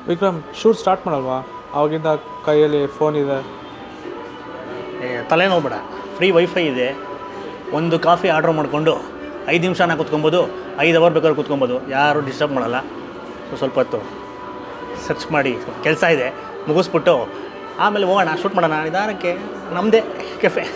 Vikram shoot start ಮಾಡಲ್ವಾ? ಆವಾಗಿಂದ ಕೈಯಲ್ಲಿ ಫೋನ್ ಇದೆ. ತಲೆನೋವು ಬೇಡ, ಫ್ರೀ ವೈಫೈ ಇದೆ. ಒಂದು ಕಾಫಿ ಆರ್ಡ್ರ್ ಮಾಡಿಕೊಂಡು 5 ನಿಮಿಷನ ಕೂತ್ಕೊಬೋದು, 5 ಅವರ್ ಬೇಕಾದ್ರೆ ಕೂತ್ಕೊಬೋದು, ಯಾರು ಡಿಸ್ಟರ್ಬ್ ಮಾಡಲ್ಲ. ಸ್ವಲ್ಪ ಹೊತ್ತು ಸರ್ಚ್ ಮಾಡಿ ಕೆಲಸ ಇದೆ ಮುಗಿಸ್ಬಿಟ್ಟು ಆಮೇಲೆ ಹೋಗೋಣ, ಶೂಟ್ ಮಾಡೋಣ ನಿಧಾನಕ್ಕೆ. ನಮ್ಮದೇ ಕೆಫೆ.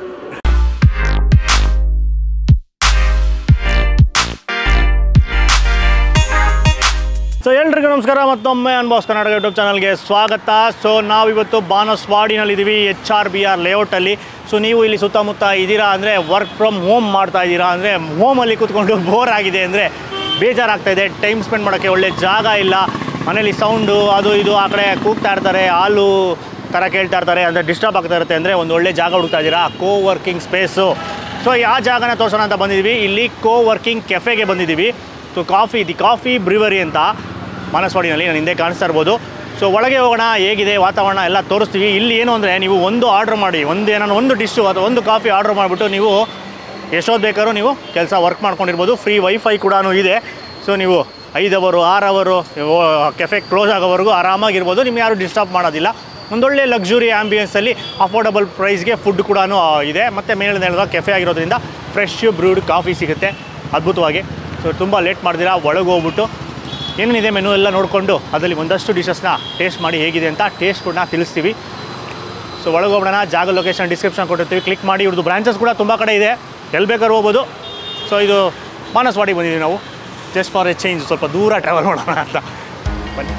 ಸೊ ಎಲ್ರಿಗೂ ನಮಸ್ಕಾರ, ಮತ್ತೊಮ್ಮೆ ಅನ್ಬಾಕ್ಸ್ ಕರ್ನಾಟಕ ಯೂಟ್ಯೂಬ್ ಚಾನಲ್ಗೆ ಸ್ವಾಗತ. ಸೊ ನಾವಿವತ್ತು ಬಾನಸವಾಡಿನಲ್ಲಿದ್ದೀವಿ, HRBR ಲೇಔಟಲ್ಲಿ. ಸೊ ನೀವು ಇಲ್ಲಿ ಸುತ್ತಮುತ್ತ ಇದ್ದೀರಾ ಅಂದರೆ, ವರ್ಕ್ ಫ್ರಮ್ ಹೋಮ್ ಮಾಡ್ತಾ ಇದ್ದೀರಾ ಅಂದರೆ, ಹೋಮಲ್ಲಿ ಕೂತ್ಕೊಂಡು ಬೋರ್ ಆಗಿದೆ ಅಂದರೆ, ಬೇಜಾರಾಗ್ತಾಯಿದೆ, ಟೈಮ್ ಸ್ಪೆಂಡ್ ಮಾಡೋಕ್ಕೆ ಒಳ್ಳೆ ಜಾಗ ಇಲ್ಲ, ಮನೇಲಿ ಸೌಂಡು ಅದು ಇದು ಆ ಕಡೆ ಕೂಗ್ತಾ ಇರ್ತಾರೆ, ಹಾಲು ಥರ ಕೇಳ್ತಾ ಇರ್ತಾರೆ ಅಂದರೆ ಡಿಸ್ಟರ್ಬ್ ಆಗ್ತಾ ಇರುತ್ತೆ ಅಂದರೆ ಒಂದು ಒಳ್ಳೆ ಜಾಗ ಹುಡುಕ್ತಾ ಇದ್ದೀರಾ, ಕೋವರ್ಕಿಂಗ್ ಸ್ಪೇಸು. ಸೊ ಆ ಜಾಗನ ತೋರಿಸೋಣ ಅಂತ ಬಂದಿದ್ದೀವಿ. ಇಲ್ಲಿ ಕೋವರ್ಕಿಂಗ್ ಕೆಫೆಗೆ ಬಂದಿದ್ದೀವಿ. ಸೊ ದಿ ಕಾಫಿ ಬ್ರಿವರಿ ಅಂತ ಬಾನಸವಾಡಿನಲ್ಲಿ ನಾನು ಹಿಂದೆ ಕಾಣಿಸ್ತಾ ಇರ್ಬೋದು. ಸೊ ಒಳಗೆ ಹೋಗೋಣ, ಹೇಗಿದೆ ವಾತಾವರಣ ಎಲ್ಲ ತೋರಿಸ್ತೀವಿ. ಇಲ್ಲಿ ಏನು ಅಂದರೆ, ನೀವು ಒಂದು ಆರ್ಡ್ರ್ ಮಾಡಿ, ಒಂದು ಡಿಶ್ಶು ಅಥವಾ ಒಂದು ಕಾಫಿ ಆರ್ಡ್ರ್ ಮಾಡಿಬಿಟ್ಟು ನೀವು ಎಷ್ಟೊತ್ತು ಬೇಕಾದ್ರೂ ನೀವು ಕೆಲಸ ವರ್ಕ್ ಮಾಡ್ಕೊಂಡಿರ್ಬೋದು. ಫ್ರೀ ವೈಫೈ ಕೂಡ ಇದೆ. ಸೊ ನೀವು 5 ಅವರು 6 ಅವರು ಕೆಫೆ ಕ್ಲೋಸ್ ಆಗೋವರೆಗೂ ಆರಾಮಾಗಿರ್ಬೋದು, ನಿಮ್ಗೆ ಯಾರು ಡಿಸ್ಟರ್ಬ್ ಮಾಡೋದಿಲ್ಲ. ಒಂದೊಳ್ಳೆ ಲಕ್ಸುರಿ ಆ್ಯಂಬಿಯನ್ಸಲ್ಲಿ ಅಫೋರ್ಡಬಲ್ ಪ್ರೈಸ್ಗೆ ಫುಡ್ ಕೂಡ ಇದೆ. ಮತ್ತು ಮೇಲಿನ ಕೆಫೆ ಆಗಿರೋದ್ರಿಂದ ಫ್ರೆಶ್ ಬ್ರೂಡ್ ಕಾಫಿ ಸಿಗುತ್ತೆ ಅದ್ಭುತವಾಗಿ. ಸೊ ತುಂಬ ಲೇಟ್ ಮಾಡ್ದಿರಾ ಒಳಗೆ ಹೋಗ್ಬಿಟ್ಟು ಏನೇನಿದೆ ಮೆನು ಎಲ್ಲ ನೋಡಿಕೊಂಡು ಅದರಲ್ಲಿ ಒಂದಷ್ಟು ಡಿಶಸ್ನ ಟೇಸ್ಟ್ ಮಾಡಿ ಹೇಗಿದೆ ಅಂತ ಟೇಸ್ಟ್ ಕೂಡ ತಿಳಿಸ್ತೀವಿ. ಸೊ ಒಳಗೆ ಹೋಗೋಣ. ಜಾಗ ಲೊಕೇಶನ್ ಡಿಸ್ಕ್ರಿಪ್ಷನ್ ಕೊಟ್ಟಿರ್ತೀವಿ, ಕ್ಲಿಕ್ ಮಾಡಿ. ಇವ್ರದ್ದು ಬ್ರಾಂಚಸ್ ಕೂಡ ತುಂಬ ಕಡೆ ಇದೆ, ಎಲ್ಲಿ ಬೇಕಾದ್ರೂ ಹೋಗ್ಬೋದು. ಸೊ ಇದು ಬಾನಸವಾಡಿ ಬಂದಿದ್ದೀವಿ ನಾವು, ಜಸ್ಟ್ ಫಾರ್ ಎ ಚೇಂಜ್, ಸ್ವಲ್ಪ ದೂರ ಟ್ರಾವೆಲ್ ಮಾಡೋಣ ಅಂತ ಬನ್ನಿ.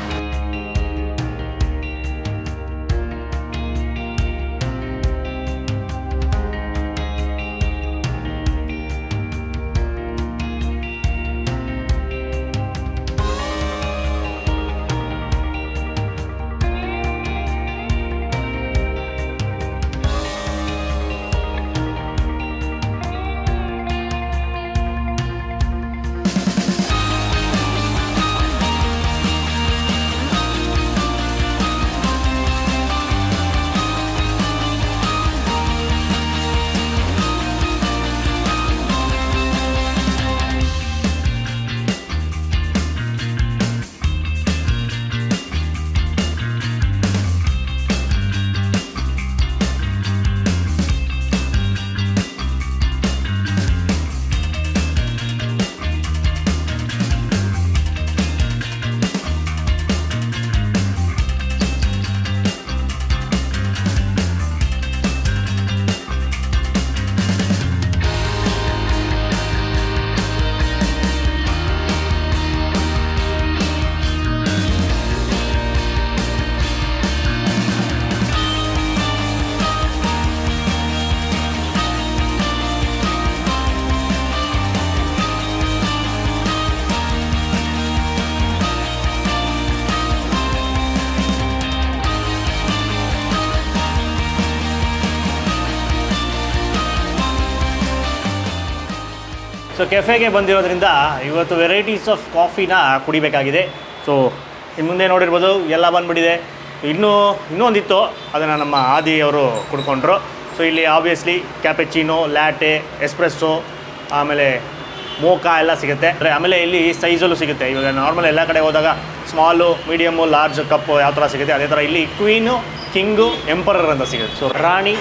ಸೊ ಕೆಫೆಗೆ ಬಂದಿರೋದ್ರಿಂದ ಇವತ್ತು ವೆರೈಟೀಸ್ ಆಫ್ ಕಾಫಿನ ಕುಡಿಬೇಕಾಗಿದೆ. ಸೊ ಇನ್ನು ಮುಂದೆ ನೋಡಿರ್ಬೋದು ಎಲ್ಲ ಬಂದುಬಿಟ್ಟಿದೆ. ಇನ್ನೂ ಒಂದಿತ್ತು, ಅದನ್ನು ನಮ್ಮ ಆದಿಯವರು ಕುಡ್ಕೊಂಡ್ರು. ಸೊ ಇಲ್ಲಿ ಆಬ್ವಿಯಸ್ಲಿ ಕ್ಯಾಪೆಚಿನೋ, ಲ್ಯಾಟೆ, ಎಸ್ಪ್ರೆಸ್ಸೋ, ಆಮೇಲೆ ಮೋಕಾ ಎಲ್ಲ ಸಿಗುತ್ತೆ. ಆಮೇಲೆ ಇಲ್ಲಿ ಸೈಜಲ್ಲೂ ಸಿಗುತ್ತೆ. ಇವಾಗ ನಾರ್ಮಲ್ ಎಲ್ಲ ಕಡೆ ಹೋದಾಗ ಸ್ಮಾಲು, ಮೀಡಿಯಮ್ಮು, ಲಾರ್ಜ್ ಕಪ್ಪು ಯಾವ ಥರ ಸಿಗುತ್ತೆ, ಅದೇ ಥರ ಇಲ್ಲಿ ಕ್ವೀನು, ಕಿಂಗು, ಎಂಪರರ್ ಅಂತ ಸಿಗುತ್ತೆ. ಸೊ ರಾಣಿ,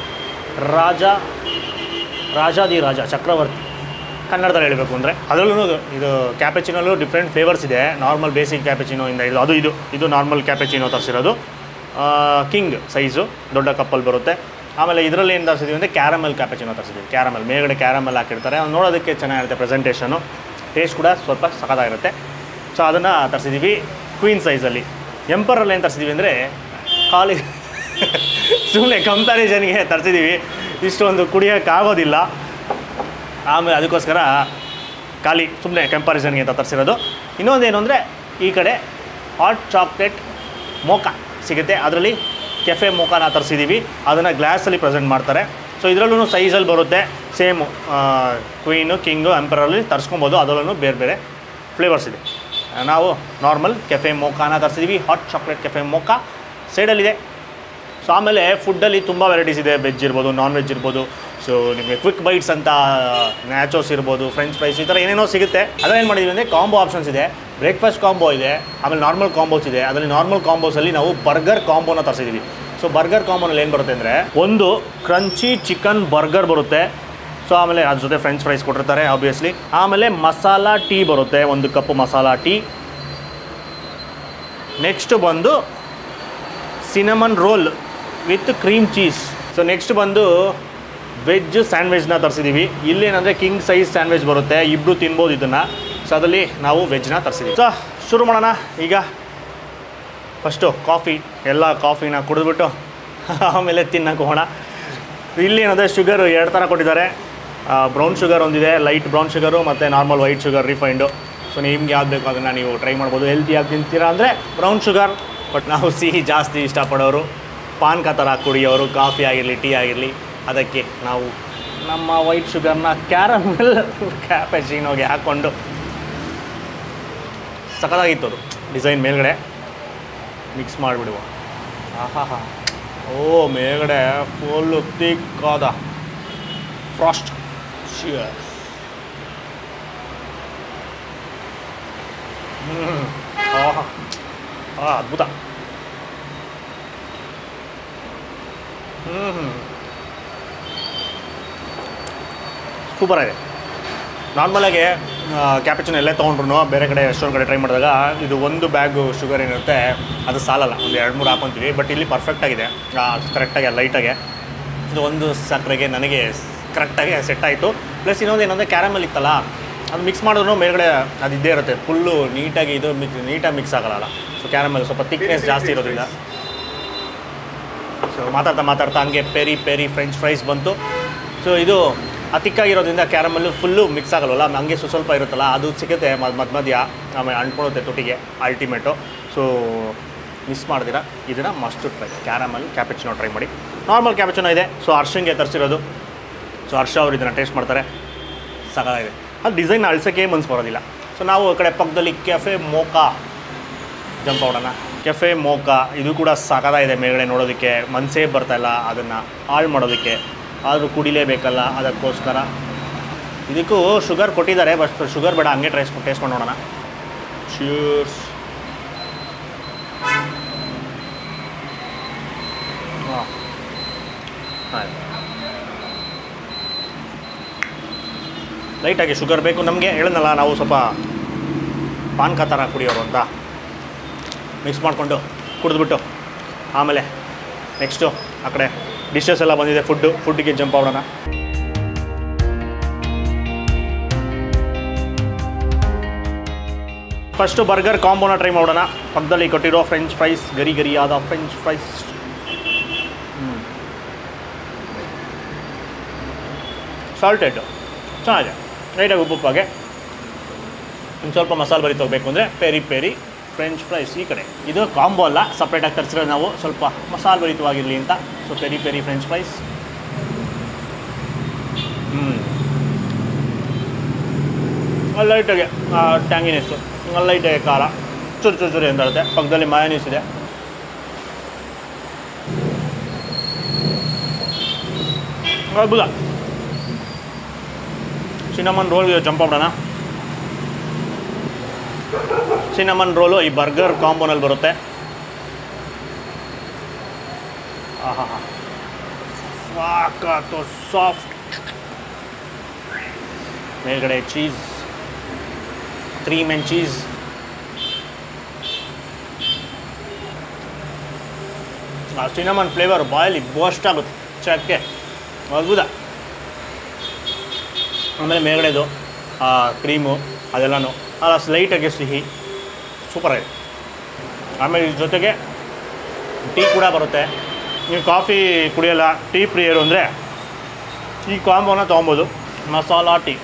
ರಾಜ ಚಕ್ರವರ್ತಿ ಕನ್ನಡದಲ್ಲಿ ಹೇಳಬೇಕು ಅಂದರೆ. ಅದರಲ್ಲೂ ಇದು ಕ್ಯಾಪೆಚಿನಲ್ಲೂ ಡಿಫ್ರೆಂಟ್ ಫ್ಲೇವರ್ಸ್ ಇದೆ. ನಾರ್ಮಲ್ ಬೇಸಿಕ್ ಕ್ಯಾಪೆಚಿನೋ ಇಂದ ಇದು ನಾರ್ಮಲ್ ಕ್ಯಾಪೆಚಿನೋ ತರಿಸಿರೋದು. ಕಿಂಗ್ ಸೈಜು ದೊಡ್ಡ ಕಪ್ಪಲ್ಲಿ ಬರುತ್ತೆ. ಆಮೇಲೆ ಇದರಲ್ಲಿ ಏನು ತರಿಸಿದ್ದೀವಿ ಅಂದರೆ ಕ್ಯಾರಮೆಲ್ ಕ್ಯಾಪೆಚಿನೋ ತರಿಸಿದ್ದೀವಿ. ಕ್ಯಾರಮೆಲ್ ಮೇಲ್ಗಡೆ ಕ್ಯಾರಮೆಲ್ ಹಾಕಿರ್ತಾರೆ, ಅದು ನೋಡೋದಕ್ಕೆ ಚೆನ್ನಾಗಿರುತ್ತೆ ಪ್ರೆಸೆಂಟೇಷನು, ಟೇಸ್ಟ್ ಕೂಡ ಸ್ವಲ್ಪ ಸಖತ್ತಾಗಿರುತ್ತೆ. ಸೊ ಅದನ್ನು ತರಿಸಿದ್ದೀವಿ ಕ್ವೀನ್ ಸೈಜಲ್ಲಿ. ಎಂಪರಲ್ಲಿ ಏನು ತರಿಸಿದ್ದೀವಿ ಅಂದರೆ ಖಾಲಿ ಸುಮ್ಮನೆ ಕಂಪ್ಯಾರಿಸನ್ಗೆ ತರಿಸಿದ್ದೀವಿ, ಇಷ್ಟೊಂದು ಕುಡಿಯೋಕ್ಕಾಗೋದಿಲ್ಲ. ಆಮೇಲೆ ಅದಕ್ಕೋಸ್ಕರ ಖಾಲಿ ಸುಮ್ಮನೆ ಕಂಪ್ಯಾರಿಸನ್ಗೆ ಅಂತ ತರಿಸಿರೋದು. ಇನ್ನೊಂದೇನು ಅಂದರೆ, ಈ ಕಡೆ ಹಾಟ್ ಚಾಕ್ಲೇಟ್ ಮೋಕಾ ಸಿಗುತ್ತೆ, ಅದರಲ್ಲಿ ಕೆಫೆ ಮೋಕಾನ ತರಿಸಿದ್ದೀವಿ. ಅದನ್ನು ಗ್ಲಾಸಲ್ಲಿ ಪ್ರೆಸೆಂಟ್ ಮಾಡ್ತಾರೆ. ಸೊ ಇದರಲ್ಲೂ ಸೈಜಲ್ಲಿ ಬರುತ್ತೆ, ಸೇಮು ಕ್ವೀನು, ಕಿಂಗು, ಎಂಪರಲ್ಲಿ ತರಿಸ್ಕೊಬೋದು. ಅದರಲ್ಲೂ ಬೇರೆ ಬೇರೆ ಫ್ಲೇವರ್ಸ್ ಇದೆ. ನಾವು ನಾರ್ಮಲ್ ಕೆಫೆ ಮೋಕಾನ ತರಿಸಿದ್ದೀವಿ, ಹಾಟ್ ಚಾಕ್ಲೇಟ್ ಕೆಫೆ ಮೋಕಾ ಸೈಡಲ್ಲಿದೆ. ಸೊ ಆಮೇಲೆ ಫುಡ್ಡಲ್ಲಿ ತುಂಬ ವೆರೈಟೀಸ್ ಇದೆ, ವೆಜ್ ಇರ್ಬೋದು, ನಾನ್ ವೆಜ್ ಇರ್ಬೋದು. ಸೊ ನಿಮಗೆ ಕ್ವಿಕ್ ಬೈಟ್ಸ್ ಅಂತ ನ್ಯಾಚೋಸ್ ಇರ್ಬೋದು, ಫ್ರೆಂಚ್ ಫ್ರೈಸ್, ಈ ಥರ ಏನೇನೋ ಸಿಗುತ್ತೆ. ಅದೇನು ಮಾಡಿದ್ದೀವಿ ಅಂದರೆ ಕಾಂಬೋ ಆಪ್ಷನ್ಸ್ ಇದೆ. ಬ್ರೇಕ್ಫಾಸ್ಟ್ ಕಾಂಬೋ ಇದೆ, ಆಮೇಲೆ ನಾರ್ಮಲ್ ಕಾಂಬೋಸ್ ಇದೆ. ಅದರಲ್ಲಿ ನಾರ್ಮಲ್ ಕಾಂಬೋಸಲ್ಲಿ ನಾವು ಬರ್ಗರ್ ಕಾಂಬೋನ ತರಿಸಿದ್ದೀವಿ. ಸೊ ಬರ್ಗರ್ ಕಾಂಬೋನಲ್ಲಿ ಏನು ಬರುತ್ತೆ ಅಂದರೆ ಒಂದು ಕ್ರಂಚಿ ಚಿಕನ್ ಬರ್ಗರ್ ಬರುತ್ತೆ. ಸೊ ಆಮೇಲೆ ಅದ್ರ ಜೊತೆ ಫ್ರೆಂಚ್ ಫ್ರೈಸ್ ಕೊಟ್ಟಿರ್ತಾರೆ ಆಬ್ವಿಯಸ್ಲಿ. ಆಮೇಲೆ ಮಸಾಲಾ ಟೀ ಬರುತ್ತೆ, 1 ಕಪ್ ಮಸಾಲಾ ಟೀ. ನೆಕ್ಸ್ಟ್ ಬಂದು cinnamon roll with cream cheese. So next ಬಂದು ವೆಜ್ ಸ್ಯಾಂಡ್ವಿಚ್ನ ತರಿಸಿದ್ದೀವಿ. ಇಲ್ಲೇನಂದರೆ ಕಿಂಗ್ ಸೈಜ್ ಸ್ಯಾಂಡ್ವಿಚ್ ಬರುತ್ತೆ, ಇಬ್ಬರು ತಿನ್ಬೋದು ಇದನ್ನು. ಸೊ ಅದರಲ್ಲಿ ನಾವು ವೆಜ್ನ ತರಿಸಿದ್ದೀವಿ. ಸೊ ಶುರು ಮಾಡೋಣ. ಈಗ ಫಸ್ಟು ಕಾಫಿ, ಎಲ್ಲ ಕಾಫಿನ ಕುಡಿದ್ಬಿಟ್ಟು ಆಮೇಲೆ ತಿನ್ನಕ್ಕೆ ಹೋಗೋಣ. ಇಲ್ಲಿ ಏನಂದರೆ ಶುಗರು 2 ಥರ ಕೊಟ್ಟಿದ್ದಾರೆ. ಬ್ರೌನ್ ಶುಗರ್ ಒಂದಿದೆ, ಲೈಟ್ ಬ್ರೌನ್ ಶುಗರು, ಮತ್ತು normal white sugar refined. So ನಿಮ್ಗೆ ಯಾವ್ದು ಬೇಕು ಅದನ್ನು ನೀವು ಟ್ರೈ ಮಾಡ್ಬೋದು. ಹೆಲ್ತಿಯಾಗಿ ತಿಂತೀರಾ ಅಂದರೆ ಬ್ರೌನ್ ಶುಗರ್, ಬಟ್ ನಾವು ಸಿಹಿ ಜಾಸ್ತಿ ಇಷ್ಟಪಡೋರು, ಪಾನ್ಕ ಥರ ಕುಡಿಯೋರು, ಕಾಫಿ ಆಗಿರಲಿ ಟೀ ಆಗಿರಲಿ, ಅದಕ್ಕೆ ನಾವು ನಮ್ಮ ವೈಟ್ ಶುಗರ್ನ ಕ್ಯಾರಮೆಲ್ ಕ್ಯಾಪೆಚಿನೋಗೆ ಹಾಕ್ಕೊಂಡು ಸಖತ್ತಾಗಿತ್ತು ಅದು ಡಿಸೈನ್ ಮೇಲ್ಗಡೆ ಮಿಕ್ಸ್ ಮಾಡಿಬಿಡುವ. ಆಹಾ, ಓ ಮೇಲ್ಗಡೆ ಫುಲ್ಲು ತಿಕ್ಕಾದ ಫ್ರಾಸ್ಟ್. ಅದ್ಭುತ. ಸೂಪರ್ ಆಗಿದೆ. ನಾರ್ಮಲಾಗಿ ಕ್ಯಾಪೆಚಿನೋ ಎಲ್ಲೇ ತೊಗೊಂಡ್ರು ಬೇರೆ ಕಡೆ ಎಷ್ಟೊಂದು ಕಡೆ ಟ್ರೈ ಮಾಡಿದಾಗ ಇದು ಒಂದು ಬ್ಯಾಗು ಶುಗರ್ ಏನಿರುತ್ತೆ ಅದು ಸಾಲಲ್ಲ, ಒಂದು 2-3 ಹಾಕೊತೀವಿ. ಬಟ್ ಇಲ್ಲಿ ಪರ್ಫೆಕ್ಟಾಗಿದೆ, ಕರೆಕ್ಟಾಗಿ ಲೈಟಾಗೆ. ಇದು ಒಂದು ಸಕ್ಕರೆಗೆ ನನಗೆ ಕರೆಕ್ಟಾಗಿ ಸೆಟ್ ಆಯಿತು. ಪ್ಲಸ್ ಇನ್ನೊಂದು ಏನಂದರೆ ಕ್ಯಾರಮೆಲ್ ಇತ್ತಲ್ಲ, ಅದು ಮಿಕ್ಸ್ ಮಾಡಿದ್ರು ಮೇಲ್ಗಡೆ ಅದು ಇದ್ದೇ ಇರುತ್ತೆ, ಫುಲ್ಲು ನೀಟಾಗಿ ಇದು ನೀಟಾಗಿ ಮಿಕ್ಸ್ ಆಗಲ್ಲ. ಸೊ ಕ್ಯಾರಮೆಲ್ ಸ್ವಲ್ಪ ತಿಕ್ನೆಸ್ ಜಾಸ್ತಿ ಇರೋದ್ರಿಂದ. ಸೊ ಮಾತಾಡ್ತಾ ಹಂಗೆ ಪೆರಿ ಫ್ರೆಂಚ್ ಫ್ರೈಸ್ ಬಂತು. ಸೊ ಇದು ತಿಕ್ಕಾಗಿರೋದ್ರಿಂದ ಕ್ಯಾರಮೆಲ್ಲು ಫುಲ್ಲು ಮಿಕ್ಸ್ ಆಗಲ್ವಲ್ಲ, ಹಂಗೆ ಸ್ವಲ್ಪ ಇರುತ್ತಲ್ಲ, ಅದು ಸಿಗುತ್ತೆ ಮಧ್ಯ ಆಮೇಲೆ ಅಂಟ್ಕೊಳುತ್ತೆ ತುಟಿಗೆ, ಅಲ್ಟಿಮೇಟು. ಸೊ ಮಿಸ್ ಮಾಡ್ದಿರ ಇದನ್ನು must try, caramel cappuccino try ಮಾಡಿ. ನಾರ್ಮಲ್ ಕ್ಯಾಪೆಚಿನೋ ಇದೆ, ಸೊ ಹರ್ಷಂಗೆ ತರಿಸಿರೋದು. ಸೊ ಹರ್ಷ ಅವರು ಇದನ್ನು ಟೇಸ್ಟ್ ಮಾಡ್ತಾರೆ, ಸಾಕಾಗಿದೆ. ಅದು ಡಿಸೈನ್ ಅಳ್ಸೋಕ್ಕೆ ಮನ್ಸು ಬರೋದಿಲ್ಲ. ಸೊ ನಾವು ಆ ಕಡೆ ಪಕ್ಕದಲ್ಲಿ ಕೆಫೆ ಮೋಕಾ ಜಂಪ್ ಮಾಡೋಣ. ಕೆಫೆ ಮೋಕಾ ಇದು ಕೂಡ ಸಾಕಾಗಿದೆ ಮೇಲ್ಗಡೆ ನೋಡೋದಕ್ಕೆ, ಮನಸ್ಸೇ ಬರ್ತಾಯಿಲ್ಲ ಅದನ್ನು ಹಾಳು ಮಾಡೋದಕ್ಕೆ, ಆದರೂ ಕುಡಿಲೇಬೇಕಲ್ಲ, ಅದಕ್ಕೋಸ್ಕರ ಇದಕ್ಕೂ ಶುಗರ್ ಕೊಟ್ಟಿದ್ದಾರೆ. ಬಟ್ ಶುಗರ್ ಬೇಡ, ಹಂಗೆ ಟೇಸ್ಟ್ ಮಾಡಿ ನೋಡೋಣ. ಚೀರ್ಸ್. ಹಾಂ, ಲೈಟಾಗಿ ಶುಗರ್ ಬೇಕು ನಮಗೆ. ಹೇಳಿದ್ನಲ್ಲ ನಾವು ಸ್ವಲ್ಪ ಪಾನ್ಕ ಥರ ಕುಡಿಯೋರು ಅಂತ. ಮಿಕ್ಸ್ ಮಾಡಿಕೊಂಡು ಕುಡಿದ್ಬಿಟ್ಟು ಆಮೇಲೆ ನೆಕ್ಸ್ಟು ಆ ಕಡೆ ಡಿಶಸ್ ಎಲ್ಲ ಬಂದಿದೆ, ಫುಡ್ಡಿಗೆ ಜಂಪ್ ಮಾಡೋಣ. ಫಸ್ಟು ಬರ್ಗರ್ ಕಾಂಬೋನ ಟ್ರೈ ಮಾಡೋಣ. ಪಕ್ಕದಲ್ಲಿ ಕೊಟ್ಟಿರೋ ಫ್ರೆಂಚ್ ಫ್ರೈಸ್, ಗರಿಯಾದ ಫ್ರೆಂಚ್ ಫ್ರೈಸ್. ಸಾಲ್ಟೆಡ್ ಚೆನ್ನಾಗಿದೆ, ಲೈಟಾಗಿ ಉಪ್ಪಾಗೆ. ಇನ್ನು ಸ್ವಲ್ಪ ಮಸಾಲೆ ಭರಿತ ಹೋಗಬೇಕು ಅಂದರೆ ಪೆರಿ ಫ್ರೆಂಚ್ ಫ್ರೈಸ್ ಈ ಕಡೆ. ಇದು ಕಾಂಬೋ ಅಲ್ಲ, ಸಪ್ರೇಟಾಗಿ ತರಿಸಿರೋದು ನಾವು, ಸ್ವಲ್ಪ ಮಸಾಲೆ ಭರಿತವಾಗಿರಲಿ ಅಂತ. So peri french fries. ಲೈಟಾಗೆ ಟ್ಯಾಂಗಿನೆಸ್ಸು, ಲೈಟಾಗಿ ಖಾರ, ಚುರು ಅಂತ ಇರುತ್ತೆ. ಪಕ್ಕದಲ್ಲಿ ಮಯೋನೀಸ್ ಇದೆ. ಅದ್ಭುತ. ಸಿನಮನ್ ರೋಲ್ಗೆ ಜಂಪ್ ಮಾಡೋಣ. ಸಿನಮನ್ ರೋಲು ಈ ಬರ್ಗರ್ ಕಾಂಬೋನಲ್ಲಿ ಬರುತ್ತೆ. ಸಾಕಾತು, ಸಾಫ್ಟ್. ಮೇಲ್ಗಡೆ ಚೀಸ್, 3 men ಚೀಸ್. ಆ ಸಿನಮನ್ ಫ್ಲೇವರ್ ಬಾಯಲ್ಲಿ ಬೋಸ್ಟ್ ಆಗುತ್ತೆ, ಚಕ್ಕೆ ಅದ್ಭುತ. ಆಮೇಲೆ ಮೇಲ್ಗಡೆದು ಕ್ರೀಮು ಅದೆಲ್ಲನೂ ಲೈಟಾಗಿ ಸಿಹಿ, ಸೂಪರಾಗಿದೆ. ಆಮೇಲೆ ಇದ್ರ ಜೊತೆಗೆ ಟೀ ಕೂಡ ಬರುತ್ತೆ. ನೀವು ಕಾಫಿ ಕುಡಿಯೋಲ್ಲ, ಟೀ ಪ್ರಿಯರು ಅಂದರೆ ಈ ಕಾಂಬೋನ ತೊಗೊಬೋದು. ಮಸಾಲಾ ಟೀ.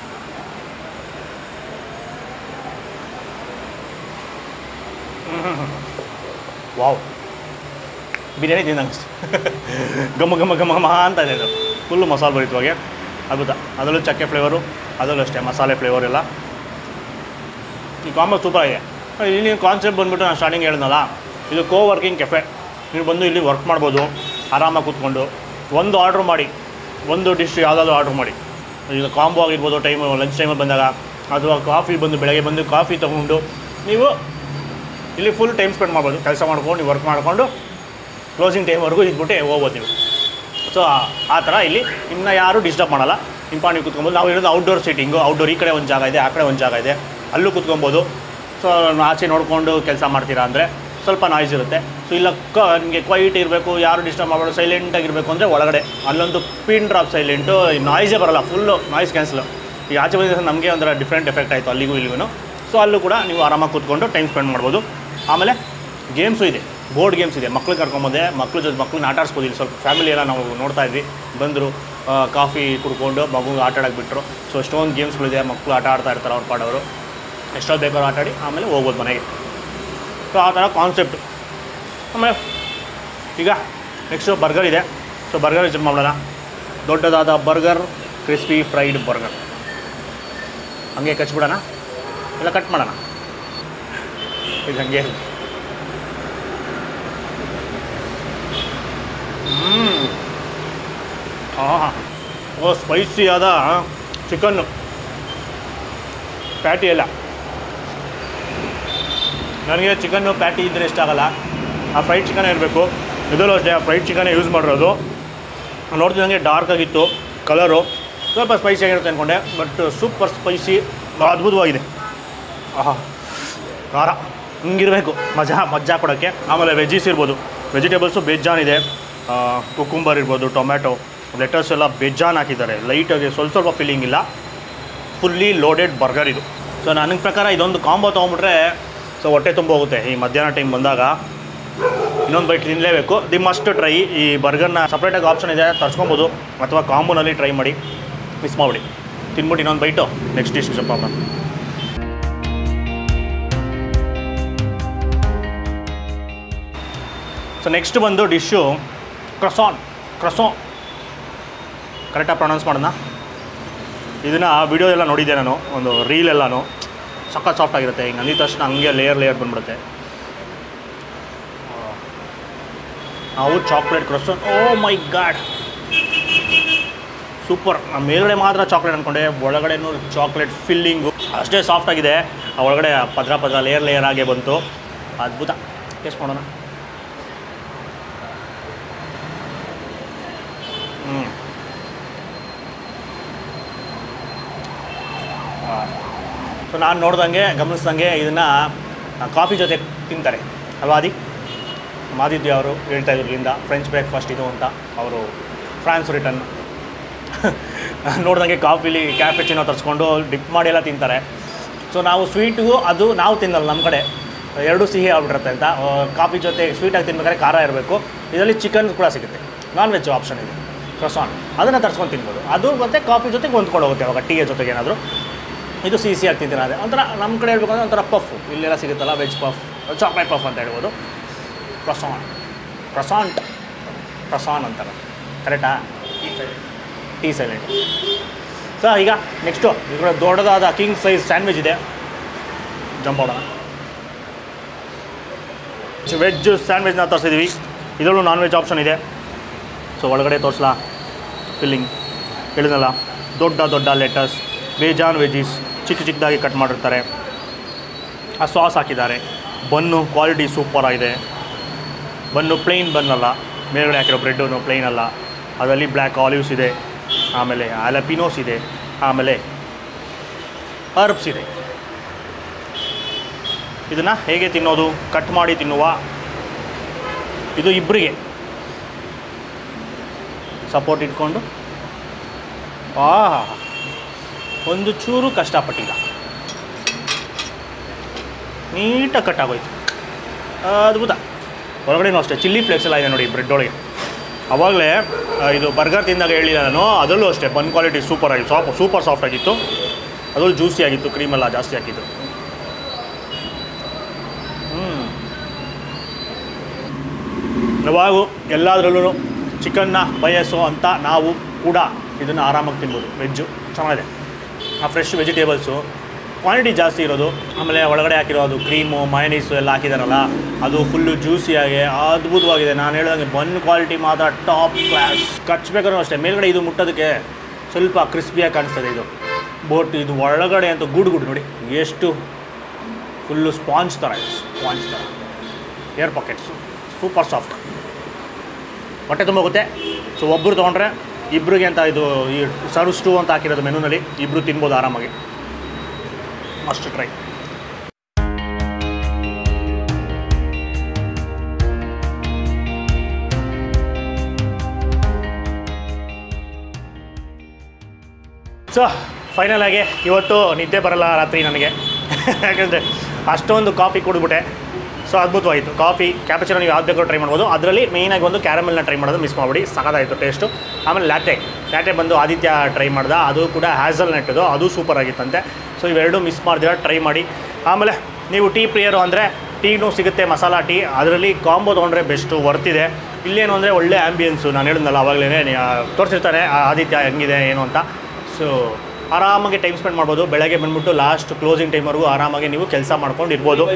ವಾವ್, ಬಿರಿಯಾನಿ ತಿಂದಂಗೆ ಘಮ ಅಂತ ಇದೆ. ಅದು ಫುಲ್ಲು ಮಸಾಲೆ ಭರಿತವಾಗಿ ಅದ್ಭುತ. ಅದರಲ್ಲೂ ಚಕ್ಕೆ ಫ್ಲೇವರು, ಅದರಲ್ಲೂ ಅಷ್ಟೇ ಮಸಾಲೆ ಫ್ಲೇವರ್ ಎಲ್ಲ. ಈ ಕಾಂಬೋ ಸೂಪರಾಗಿದೆ. ಇಲ್ಲಿ ಕಾನ್ಸೆಪ್ಟ್ ಬಂದುಬಿಟ್ಟು ನಾನು ಸ್ಟಾರ್ಟಿಂಗ್ ಹೇಳಿದ್ನಲ್ಲ, ಇದು ವರ್ಕಿಂಗ್ ಕೆಫೆ. ನೀವು ಬಂದು ಇಲ್ಲಿ ವರ್ಕ್ ಮಾಡ್ಬೋದು ಆರಾಮಾಗಿ ಕೂತ್ಕೊಂಡು. ಒಂದು ಆರ್ಡ್ರ್ ಮಾಡಿ, ಒಂದು ಡಿಶ್ ಯಾವುದಾದ್ರೂ ಆರ್ಡ್ರ್ ಮಾಡಿ. ಈಗ ಕಾಂಬೋ ಆಗಿರ್ಬೋದು, ಲಂಚ್ ಟೈಮಲ್ಲಿ ಬಂದಾಗ, ಅಥವಾ ಕಾಫಿ ಬಂದು ಬೆಳಗ್ಗೆ ಬಂದು ಕಾಫಿ ತೊಗೊಂಡು ನೀವು ಇಲ್ಲಿ ಫುಲ್ ಟೈಮ್ ಸ್ಪೆಂಡ್ ಮಾಡ್ಬೋದು, ಕೆಲಸ ಮಾಡ್ಕೊಂಡು ನೀವು ವರ್ಕ್ ಮಾಡಿಕೊಂಡು ಕ್ಲೋಸಿಂಗ್ ಟೈಮ್ವರೆಗೂ ಇದ್ಬಿಟ್ಟು ಹೋಗ್ಬೋದು ನೀವು. ಸೊ ಆ ಥರ ಇಲ್ಲಿ ಇನ್ನು ಯಾರೂ ಡಿಸ್ಟರ್ಬ್ ಮಾಡಲ್ಲ. ಇಂಪಾರ್ಟೆಂಟ್ ಕೂತ್ಕೊಬೋದು. ನಾವು ಇರೋದು ಔಟ್ಡೋರ್ ಸೀಟಿಂಗು, ಔಟ್ಡೋರ್ ಈ ಕಡೆ ಒಂದು ಜಾಗ ಇದೆ, ಆ ಕಡೆ ಒಂದು ಜಾಗ ಇದೆ, ಅಲ್ಲೂ ಕೂತ್ಕೊಬೋದು. ಸೊ ಆಚೆ ನೋಡಿಕೊಂಡು ಕೆಲಸ ಮಾಡ್ತೀರಾ ಅಂದರೆ ಸ್ವಲ್ಪ ನಾಯ್ಸ್ ಇರುತ್ತೆ. ಸೊ ಇಲ್ಲ ನಿಮಗೆ ಕ್ವೈಟ್ ಇರಬೇಕು, ಯಾರು ಡಿಸ್ಟರ್ಬ್ ಮಾಡಬೇಡ, ಸೈಲೆಂಟಾಗಿರಬೇಕು ಅಂದರೆ ಒಳಗಡೆ ಅಲ್ಲೊಂದು ಪಿನ್ ಡ್ರಾಪ್ ಸೈಲೆಂಟು, ನಾಯ್ಸೇ ಬರೋಲ್ಲ, ಫುಲ್ಲು ನಾಯ್ಸ್ ಕ್ಯಾನ್ಸಲು. ಈಗ ಆಚೆ ಬಂದಿದ್ದ ನಮಗೆ ಒಂಥರ ಡಿಫ್ರೆಂಟ್ ಎಫೆಕ್ಟ್ ಆಯಿತು ಅಲ್ಲಿಗೂ ಇಲ್ಲಿಗೂ. ಸೊ ಅಲ್ಲೂ ಕೂಡ ನೀವು ಆರಾಮಾಗಿ ಕೂತ್ಕೊಂಡು ಟೈಮ್ ಸ್ಪೆಂಡ್ ಮಾಡ್ಬೋದು. ಆಮೇಲೆ ಗೇಮ್ಸು ಇದೆ, ಬೋರ್ಡ್ ಗೇಮ್ಸ್ ಇದೆ, ಮಕ್ಳಿಗೆ ಕರ್ಕೊಂಬಂದೆ, ಮಕ್ಳನ್ನ ಆಟ ಆಡಿಸ್ಬೋದು. ಇಲ್ಲಿ ಸ್ವಲ್ಪ ಫ್ಯಾಮಿಲಿ ಎಲ್ಲ ನಾವು ನೋಡ್ತಾ ಇದ್ವಿ, ಬಂದರು ಕಾಫಿ ಕುಡ್ಕೊಂಡು ಮಗುಗೆ ಆಟ ಆಡೋಕ್ಕೆ ಬಿಟ್ಟರು. ಸೊ ಎಷ್ಟೊಂದು ಗೇಮ್ಸ್ಗಳಿದೆ, ಮಕ್ಕಳು ಆಟ ಆಡ್ತಾ ಇರ್ತಾರೆ ಅವ್ರ ಪಾಡವರು, ಎಷ್ಟೊಂದು ಬೇಕಾದ್ರೂ ಆಟಾಡಿ ಆಮೇಲೆ ಹೋಗ್ಬೋದು ಮನೆಗೆ. ಸೊ ಆ ಥರ ಕಾನ್ಸೆಪ್ಟ್. ಆಮೇಲೆ ಈಗ ನೆಕ್ಸ್ಟು ಬರ್ಗರ್ ಇದೆ. ಸೊ ಬರ್ಗರ್ ಚೆಕ್ ಮಾಡೋಣ. ದೊಡ್ಡದಾದ ಬರ್ಗರ್, ಕ್ರಿಸ್ಪಿ ಫ್ರೈಡ್ ಬರ್ಗರ್. ಹಂಗೆ ಕಚ್ಬಿಡೋಣ, ಇಲ್ಲ ಕಟ್ ಮಾಡೋಣ. ಇದು ಹಂಗೆ ಓ ಸ್ಪೈಸಿಯಾದ ಚಿಕನ್ನು ಪ್ಯಾಟಿ ಎಲ್ಲ. ನನಗೆ ಚಿಕನ್ನು ಪ್ಯಾಟಿ ಇದ್ದರೆ ಇಷ್ಟ ಆಗೋಲ್ಲ, ಆ ಫ್ರೈಡ್ ಚಿಕನ್ ಇರಬೇಕು. ಇದರಲ್ಲೂ ಅಷ್ಟೇ ಆ ಫ್ರೈಡ್ ಚಿಕನ್ನೇ ಯೂಸ್ ಮಾಡಿರೋದು. ನೋಡ್ತಿದ್ದಂಗೆ ಡಾರ್ಕ್ ಆಗಿತ್ತು ಕಲರು, ಸ್ವಲ್ಪ ಸ್ಪೈಸಿ ಆಗಿರುತ್ತೆ ಅಂದ್ಕೊಂಡೆ, ಬಟ್ ಸೂಪರ್ ಸ್ಪೈಸಿ, ಅದ್ಭುತವಾಗಿದೆ. ಖಾರ ಹಿಂಗಿರಬೇಕು, ಮಜಾ ಕೊಡೋಕ್ಕೆ. ಆಮೇಲೆ ವೆಜ್ಜೀಸ್ ಇರ್ಬೋದು, ವೆಜಿಟೇಬಲ್ಸು ಬೇಜಾನಿದೆ. ಕುಕುಂಬರ್ ಇರ್ಬೋದು, ಟೊಮ್ಯಾಟೊ, ಲೆಟರ್ಸ್ ಎಲ್ಲ ಬೇಜಾನ್ ಹಾಕಿದ್ದಾರೆ. ಲೈಟಾಗಿ ಸ್ವಲ್ಪ ಫೀಲಿಂಗ್ ಇಲ್ಲ, ಫುಲ್ಲಿ ಲೋಡೆಡ್ ಬರ್ಗರ್ ಇದು. ಸೊ ನನ್ನ ಪ್ರಕಾರ ಇದೊಂದು ಕಾಂಬೋ ತೊಗೊಂಬಿಟ್ರೆ ಸೊ ಹೊಟ್ಟೆ ತುಂಬ ಹೋಗುತ್ತೆ. ಈ ಮಧ್ಯಾಹ್ನ ಟೈಮ್ ಬಂದಾಗ ಇನ್ನೊಂದು ಬೈಟ್ ತಿನ್ನಲೇಬೇಕು. The must try. ಈ ಬರ್ಗರ್ನ ಸಪ್ರೇಟಾಗಿ ಆಪ್ಷನ್ ಇದೆ, ತರಿಸ್ಕೊಬೋದು, ಅಥವಾ ಕಾಂಬೋನಲ್ಲಿ ಟ್ರೈ ಮಾಡಿ, ಮಿಸ್ ಮಾಡಿಬಿಡಿ. ತಿನ್ಬಿಟ್ಟು ಇನ್ನೊಂದು ಬೈಟು ನೆಕ್ಸ್ಟ್ ಡಿಶ್ ಸ್ವಲ್ಪ. ಸೊ ನೆಕ್ಸ್ಟ್ ಬಂದು ಡಿಶ್ಶು ಕ್ರಸಾನ್ ಕರೆಕ್ಟಾಗಿ ಪ್ರೊನೌನ್ಸ್ ಮಾಡೋಣ. ಇದನ್ನು ವೀಡಿಯೋ ಎಲ್ಲ ನೋಡಿದ್ದೆ ನಾನು, ಒಂದು ರೀಲ್ ಎಲ್ಲನೂ ಸಖತ್ ಸಾಫ್ಟ್ ಆಗಿರುತ್ತೆ. ಹಿಂಗೆ ಅಂದಿದ ತಕ್ಷಣ ಹಂಗೆ ಲೇಯರ್ ಬಂದ್ಬಿಡುತ್ತೆ. ನಾವು chocolate croissant, oh my god super. ಮೇಲ್ಗಡೆ ಮಾತ್ರ ಚಾಕ್ಲೇಟ್ ಅಂದ್ಕೊಂಡೆ, ಒಳಗಡೆನೂ ಚಾಕ್ಲೇಟ್ ಫಿಲ್ಲಿಂಗು ಅಷ್ಟೇ ಸಾಫ್ಟಾಗಿದೆ. ಆ ಒಳಗಡೆ ಪದ್ರ ಲೇಯರ್ ಆಗೇ ಬಂತು, ಅದ್ಭುತ. ಟೇಸ್ಟ್ ಮಾಡೋಣ. ಸೊ ನಾನು ನೋಡ್ದಂಗೆ ಗಮನಿಸ್ದಂಗೆ ಇದನ್ನು ಕಾಫಿ ಜೊತೆ ತಿಂತಾರೆ ಅಲ್ವಾ? ಮಾದಿದ್ವಿ ಅವರು ಹೇಳ್ತಾ ಇದ್ರು ಇಲ್ಲಿಂದ ಫ್ರೆಂಚ್ ಬ್ರೇಕ್ಫಾಸ್ಟ್ ಇದು ಅಂತ. ಅವರು ಫ್ರಾನ್ಸ್ ರಿಟರ್ನ್ ನೋಡ್ದಂಗೆ ಕಾಫಿಲಿ ಕ್ಯಾಪೆಚಿನೋ ತರಿಸ್ಕೊಂಡು ಡಿಪ್ ಮಾಡಿ ಎಲ್ಲ ತಿಂತಾರೆ. ಸೊ ನಾವು ಸ್ವೀಟಿಗೂ ಅದು ನಾವು ತಿನ್ನಲ್ಲ, ನಮ್ಮ ಕಡೆ ಎರಡೂ ಸಿಹಿ ಆಗ್ಬಿಟ್ಟಿರುತ್ತೆ ಅಂತ. ಕಾಫಿ ಜೊತೆ ಸ್ವೀಟಾಗಿ ತಿನ್ಬೇಕಾದ್ರೆ ಖಾರ ಇರಬೇಕು. ಇದರಲ್ಲಿ ಚಿಕನ್ ಕೂಡ ಸಿಗುತ್ತೆ, ನಾನ್ ವೆಜ್ ಆಪ್ಷನ್ ಇದೆ. ಕ್ರಸಾನ್ ಅದನ್ನು ತರಿಸ್ಕೊಂಡು ತಿನ್ಬೋದು. ಅದು ಮತ್ತು ಕಾಫಿ ಜೊತೆಗೆ ಹೊಂದ್ಕೊಂಡು ಹೋಗುತ್ತೆ ಅವಾಗ, ಟೀಯ ಜೊತೆಗೆ ಏನಾದರೂ. ಇದು ಸಿಹಿಯಾಗಿ ತಿಂತೀನಿ. ಅದೇ ಒಂಥರ ನಮ್ಮ ಕಡೆ ಹೇಳ್ಬೇಕಂದ್ರೆ ಒಂಥರ ಪಫು, ಇಲ್ಲೆಲ್ಲ ಸಿಗುತ್ತಲ್ಲ ವೆಜ್ ಪಫ್, ಚಾಕ್ಲೇಟ್ ಪಫ್ ಅಂತ ಹೇಳ್ಬೋದು. ಕ್ರಸಾನ್ ಅಂತಾರೆ, ಕರೆಕ್ಟಾ? T silent. ಸೊ ಈಗ ನೆಕ್ಸ್ಟು ಈಗ ದೊಡ್ಡದಾದ ಕಿಂಗ್ ಸೈಜ್ ಸ್ಯಾಂಡ್ವಿಚ್ ಇದೆ, ಜಂಪ್ ಮಾಡೋಣ. ವೆಜ್ ಸ್ಯಾಂಡ್ವಿಚ್ನ ತರಿಸಿದ್ದೀವಿ. ಇದರಲ್ಲೂ ನಾನ್ ವೆಜ್ ಆಪ್ಷನ್ ಇದೆ. ಸೊ ಒಳಗಡೆ ತೋರಿಸ್ಲಾ ಫಿಲ್ಲಿಂಗ್ ಹೇಳಿದ್ನಲ್ಲ, ದೊಡ್ಡ ಲೆಟರ್ಸ್, ಬೇಜಾನ್ ವೆಜೀಸ್ ಚಿಕ್ಕದಾಗಿ ಕಟ್ ಮಾಡಿರ್ತಾರೆ. ಆ ಸಾಸ್ ಹಾಕಿದ್ದಾರೆ. ಬನ್ನು ಕ್ವಾಲಿಟಿ ಸೂಪರ್ ಆಗಿದೆ. ಬನ್ನು ಪ್ಲೈನ್ ಬನ್ನಲ್ಲ, ಮೇಲ್ಗಡೆ ಹಾಕಿರೋ ಬ್ರೆಡ್ಡು ಪ್ಲೈನ್ ಅಲ್ಲ, ಅದರಲ್ಲಿ ಬ್ಲ್ಯಾಕ್ ಆಲಿವ್ಸ್ ಇದೆ, ಆಮೇಲೆ ಆಲಪಿನೋಸ್ ಇದೆ, ಆಮೇಲೆ ಹರ್ಬ್ಸ್ ಇದೆ. ಇದನ್ನು ಹೇಗೆ ತಿನ್ನೋದು? ಕಟ್ ಮಾಡಿ ತಿನ್ನುವ. ಇದು ಇಬ್ಬರಿಗೆ ಸಪೋರ್ಟ್ ಇಟ್ಕೊಂಡು ಒಂದು ಚೂರು ಕಷ್ಟಪಟ್ಟಿಲ್ಲ, ನೀಟಾಗಿ ಕಟ್ ಆಗೋಯ್ತು, ಅದ್ಭುತ. ಹೊರಗಡೆನೂ ಅಷ್ಟೇ ಚಿಲ್ಲಿ ಫ್ಲೇಕ್ಸ್ ಎಲ್ಲ ಇದೆ ನೋಡಿ ಬ್ರೆಡ್ ಒಳಗೆ. ಆವಾಗಲೇ ಇದು ಬರ್ಗರ್ ತಿಂದಾಗ ಹೇಳಿಲ್ಲ ನಾನು, ಅದರಲ್ಲೂ ಅಷ್ಟೇ ಬನ್ ಕ್ವಾಲಿಟಿ ಸೂಪರ್ ಆಗಿತ್ತು, ಸೂಪರ್ ಸಾಫ್ಟ್ ಆಗಿತ್ತು. ಅದರಲ್ಲೂ ಜ್ಯೂಸಿ ಆಗಿತ್ತು, ಕ್ರೀಮೆಲ್ಲ ಜಾಸ್ತಿ ಹಾಕಿದ್ದು. ಯಾವಾಗೂ ಎಲ್ಲದರಲ್ಲೂ ಚಿಕನ್ನ ಬಯಸೋ ಅಂತ ನಾವು ಕೂಡ ಇದನ್ನು ಆರಾಮಾಗಿ ತಿನ್ಬೋದು. ವೆಜ್ಜು ಚೆನ್ನಾಗಿದೆ, ಆ ಫ್ರೆಶ್ ವೆಜಿಟೇಬಲ್ಸು, ಕ್ವಾಂಟಿಟಿ ಜಾಸ್ತಿ ಇರೋದು. ಆಮೇಲೆ ಒಳಗಡೆ ಹಾಕಿರೋದು ಕ್ರೀಮು ಮಯನೀಸು ಎಲ್ಲ ಹಾಕಿದಾರಲ್ಲ, ಅದು ಫುಲ್ಲು ಜ್ಯೂಸಿಯಾಗಿ ಅದ್ಭುತವಾಗಿದೆ. ನಾನು ಹೇಳ್ದಂಗೆ ಬನ್ ಕ್ವಾಲಿಟಿ ಮಾತ್ರ ಟಾಪ್ ಕ್ಲಾಸ್. ಕಚ್ಚಬೇಕಾದ್ರೂ ಅಷ್ಟೇ ಮೇಲ್ಗಡೆ ಇದು ಮುಟ್ಟೋದಕ್ಕೆ ಸ್ವಲ್ಪ ಕ್ರಿಸ್ಪಿಯಾಗಿ ಕಾಣಿಸ್ತದೆ ಇದು ಬೋಟ್. ಇದು ಒಳಗಡೆ ಅಂತೂ ಗುಡ್ ನೋಡಿ ಎಷ್ಟು ಫುಲ್ಲು ಸ್ಪಾಂಜ್ ಥರ ಇದೆ, ಸ್ಪಾಂಜ್ ಥರ. ಏರ್ ಪಾಕೆಟ್ಸು ಸೂಪರ್ ಸಾಫ್ಟ್, ಹೊಟ್ಟೆ ತುಂಬ ಹೋಗುತ್ತೆ. ಸೊ ಒಬ್ಬರು ತೊಗೊಂಡ್ರೆ ಇಬ್ಬರಿಗೆ ಅಂತ ಇದು ಈ ಸರ್ವ್ಸ್ ಟು ಅಂತ ಹಾಕಿರೋದು ಮೆನುನಲ್ಲಿ, ಇಬ್ಬರು ತಿನ್ಬೋದು ಆರಾಮಾಗಿ. Must try. ಸೊ ಫೈನಲ್ ಆಗಿ ಇವತ್ತು ನಿದ್ದೆ ಬರಲ್ಲ ರಾತ್ರಿ ನನಗೆ, ಯಾಕೆಂದರೆ ಅಷ್ಟೊಂದು ಕಾಫಿ ಕುಡಿದ್ಬಿಟ್ಟೆ. ಸೊ ಅದ್ಭುತವಾಯಿತು. ಕಾಫಿ ಕ್ಯಾಪಚಿನೋ ನೀವು ಯಾವ್ದು ಬೇಕಾದ್ರೂ ಟ್ರೈ ಮಾಡ್ಬೋದು. ಅದರಲ್ಲಿ ಮೇಯ್ನಾಗಿ ಒಂದು ಕ್ಯಾರಮೆಲ್ನ ಟ್ರೈ ಮಾಡೋದು ಮಿಸ್ ಮಾಡಿಬಿಡಿ, ಸಖತ್ತಾಯಿತು ಟೇಸ್ಟು. ಆಮೇಲೆ ಲ್ಯಾಟೆ ಬಂದು ಆದಿತ್ಯ ಟ್ರೈ ಮಾಡ್ದೆ, ಅದು ಕೂಡ ಹ್ಯಾಸಲ್ನಟ್ಟದು, ಅದು ಸೂಪರ್ ಆಗಿತ್ತಂತೆ. ಸೊ ಇವೆರಡು ಮಿಸ್ ಮಾಡ್ದಿರ ಟ್ರೈ ಮಾಡಿ. ಆಮೇಲೆ ನೀವು ಟೀ ಪ್ರಿಯರು ಅಂದರೆ ಟೀನೂ ಸಿಗುತ್ತೆ, ಮಸಾಲಾ ಟೀ, ಅದರಲ್ಲಿ ಕಾಂಬೋ ತೊಗೊಂಡ್ರೆ ಬೆಸ್ಟು, ವರ್ತಿದೆ. ಇಲ್ಲೇನು ಅಂದರೆ ಒಳ್ಳೆ ಆ್ಯಂಬಿಯನ್ಸು, ನಾನು ಹೇಳಿದ್ನಲ್ಲ ಆವಾಗಲೇ ತೋರಿಸಿರ್ತಾನೆ ಆದಿತ್ಯ ಹೆಂಗಿದೆ ಏನು ಅಂತ. ಸೊ ಆರಾಮಾಗಿ ಟೈಮ್ ಸ್ಪೆಂಡ್ ಮಾಡ್ಬೋದು. ಬೆಳಗ್ಗೆ ಬಂದುಬಿಟ್ಟು ಲಾಸ್ಟ್ ಕ್ಲೋಸಿಂಗ್ ಟೈಮ್ವರೆಗೂ ಆರಾಮಾಗಿ ನೀವು ಕೆಲಸ ಮಾಡ್ಕೊಂಡು ಇರ್ಬೋದು.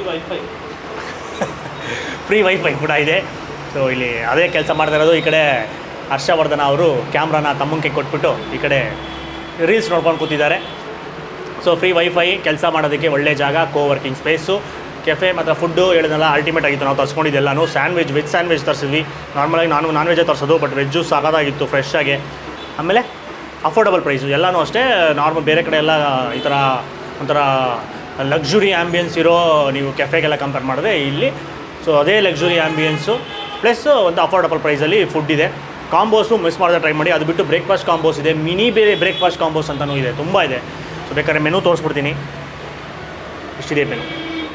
ಫ್ರೀ ವೈಫೈ ಕೂಡ ಇದೆ. ಸೊ ಇಲ್ಲಿ ಅದೇ ಕೆಲಸ ಮಾಡ್ತಾ ಇರೋದು. ಈ ಕಡೆ ಹರ್ಷವರ್ಧನ ಅವರು ಕ್ಯಾಮ್ರಾನ ತಮ್ಮಂಗೆ ಕೊಟ್ಬಿಟ್ಟು ಈ ಕಡೆ ರೀಲ್ಸ್ ನೋಡ್ಕೊಂಡು ಕೂತಿದ್ದಾರೆ. ಸೊ ಫ್ರೀ ವೈಫೈ, ಕೆಲಸ ಮಾಡೋದಕ್ಕೆ ಒಳ್ಳೆ ಜಾಗ, ಕೋವರ್ಕಿಂಗ್ ಸ್ಪೇಸು, ಕೆಫೆ ಮತ್ತು ಫುಡ್ಡು ಹೇಳಿದ್ನಲ್ಲ ಅಲ್ಟಿಮೇಟ್ ಆಗಿತ್ತು. ನಾವು ತರಿಸ್ಕೊಂಡಿದ್ದೆಲ್ಲನೂ ವೆಜ್ ಸ್ಯಾಂಡ್ವಿಚ್ ತರಿಸಿದ್ವಿ. ನಾರ್ಮಲಾಗಿ ನಾನ್ ವೆಜ್ಜೇ ತರಿಸೋದು, ಬಟ್ ವೆಜ್ಜು ಸಾಕಾಗಿತ್ತು ಫ್ರೆಶ್ ಆಗಿ. ಆಮೇಲೆ ಅಫೋರ್ಡಬಲ್ ಪ್ರೈಸು ಎಲ್ಲನೂ ಅಷ್ಟೇ. ನಾರ್ಮಲ್ ಬೇರೆ ಕಡೆ ಎಲ್ಲ ಈ ಥರ ಒಂಥರ ಲಕ್ಸುರಿ ಆ್ಯಂಬಿಯನ್ಸ್ ಇರೋ ನೀವು ಕೆಫೆಗೆಲ್ಲ ಕಂಪೇರ್ ಮಾಡಿದ್ರೆ ಇಲ್ಲಿ ಸೊ ಅದೇ ಲಕ್ಸುರಿ ಆ್ಯಂಬಿಯನ್ಸು ಪ್ಲಸ್ ಒಂದು ಅಫೋರ್ಡಬಲ್ ಪ್ರೈಸಲ್ಲಿ ಫುಡ್ ಇದೆ. ಕಾಂಬೋಸು ಮಿಸ್ ಮಾಡಿದ್ರೆ ಟ್ರೈ ಮಾಡಿ. ಅದು ಬಿಟ್ಟು ಬ್ರೇಕ್ಫಾಸ್ಟ್ ಕಾಂಬೋಸ್ ಇದೆ, ಮಿನಿ ಬೇರೆ ಬ್ರೇಕ್ಫಾಸ್ಟ್ ಕಾಂಬೋಸ್ ಅಂತಲೂ ಇದೆ, ತುಂಬ ಇದೆ. ಸೊ ಬೇಕಾದ್ರೆ ಮೆನು ತೋರಿಸ್ಬಿಡ್ತೀನಿ, ಇಷ್ಟಿದೆ ಮೆನು.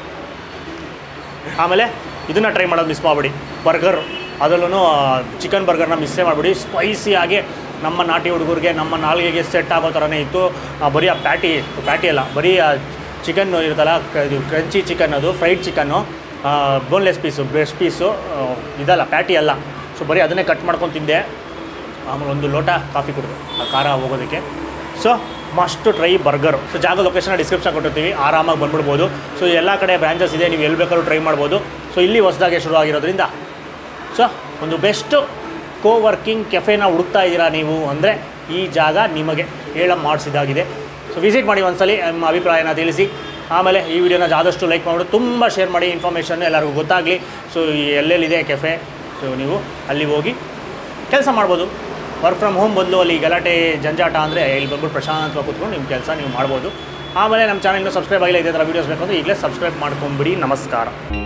ಆಮೇಲೆ ಇದನ್ನು ಟ್ರೈ ಮಾಡೋದು ಮಿಸ್ ಮಾಡಿಬಿಡಿ, ಬರ್ಗರ್, ಅದರಲ್ಲೂ ಚಿಕನ್ ಬರ್ಗರ್ನ ಮಿಸ್ಸೇ ಮಾಡಿಬಿಡಿ. ಸ್ಪೈಸಿಯಾಗಿ ನಮ್ಮ ನಾಟಿ ಹುಡುಗರಿಗೆ ನಮ್ಮ ನಾಲ್ಗೆಗೆ ಸೆಟ್ ಆಗೋ ಥರನೇ ಇತ್ತು. ಬರೀ ಆ ಪ್ಯಾಟಿ ಅಲ್ಲ, ಬರೀ ಚಿಕನ್ ಇರುತ್ತಲ್ಲ, ಇದು ಕ್ರಂಚಿ ಚಿಕನ್, ಅದು fried chicken, boneless piece, breast piece ಇದಲ್ಲ, ಪ್ಯಾಟಿ ಅಲ್ಲ. ಸೊ ಬರೀ ಅದನ್ನೇ ಕಟ್ ಮಾಡ್ಕೊಂಡು ತಿಂದೆ. ಆಮೇಲೆ ಒಂದು ಲೋಟ ಕಾಫಿ ಕುಡಿದು ಆ ಖಾರ ಹೋಗೋದಕ್ಕೆ. So must try burger. So ಜಾಗ ಲೊಕೇಶನ್ ಡಿಸ್ಕ್ರಿಪ್ಷನ್ ಕೊಟ್ಟಿರ್ತೀವಿ, ಆರಾಮಾಗಿ ಬಂದ್ಬಿಡ್ಬೋದು. ಸೊ ಎಲ್ಲ ಕಡೆ ಬ್ರಾಂಚಸ್ ಇದೆ, ನೀವು ಎಲ್ಲಿ ಬೇಕಾದ್ರೂ ಟ್ರೈ ಮಾಡ್ಬೋದು. ಸೊ ಇಲ್ಲಿ ಹೊಸದಾಗೆ ಶುರು ಆಗಿರೋದ್ರಿಂದ ಸೊ ಒಂದು ಬೆಸ್ಟ್ ಕೋವರ್ಕಿಂಗ್ ಕೆಫೆನ ಹುಡುಕ್ತಾ ಇದ್ದೀರಾ ನೀವು ಅಂದರೆ ಈ ಜಾಗ ನಿಮಗೆ ಮಾಡಿಸಿದಾಗಿದೆ. ಸೊ ವಿಸಿಟ್ ಮಾಡಿ ಒಂದ್ಸಲಿ, ನಿಮ್ಮ ಅಭಿಪ್ರಾಯನ ತಿಳಿಸಿ. ಆಮೇಲೆ ಈ ವಿಡಿಯೋನ ಆದಷ್ಟು ಲೈಕ್ ಮಾಡಿಬಿಟ್ಟು ತುಂಬ ಶೇರ್ ಮಾಡಿ, ಇನ್ಫಾರ್ಮೇಷನ್ ಎಲ್ಲರಿಗೂ ಗೊತ್ತಾಗಲಿ. ಸೊ ಎಲ್ಲೆಲ್ಲಿದೆ ಕೆಫೆ, ಸೊ ನೀವು ಅಲ್ಲಿ ಹೋಗಿ ಕೆಲಸ ಮಾಡ್ಬೋದು. ವರ್ಕ್ ಫ್ರಮ್ ಹೋಮ್ ಬದಲು ಅಲ್ಲಿ ಗಲಾಟೆ ಜಂಜಾಟ ಅಂದರೆ ಇಲ್ಲಿ ಬಂದ್ಬಿಟ್ಟು ಪ್ರಶಾಂತವಾಗಿ ಕೂತ್ಕೊಂಡು ನಿಮ್ಮ ಕೆಲಸ ನೀವು ಮಾಡ್ಬೋದು. ಆಮೇಲೆ ನಮ್ಮ ಚಾನಲ್ನ ಸಬ್ಸ್ಕ್ರೈಬ್ ಆಗಿಲ್ಲ, ಇದೇ ಥರ ವೀಡಿಯೋಸ್ ಬೇಕಂದ್ರೆ ಈಗಲೇ ಸಬ್ಸ್ಕ್ರೈಬ್ ಮಾಡ್ಕೊಂಬಿಡಿ. ನಮಸ್ಕಾರ.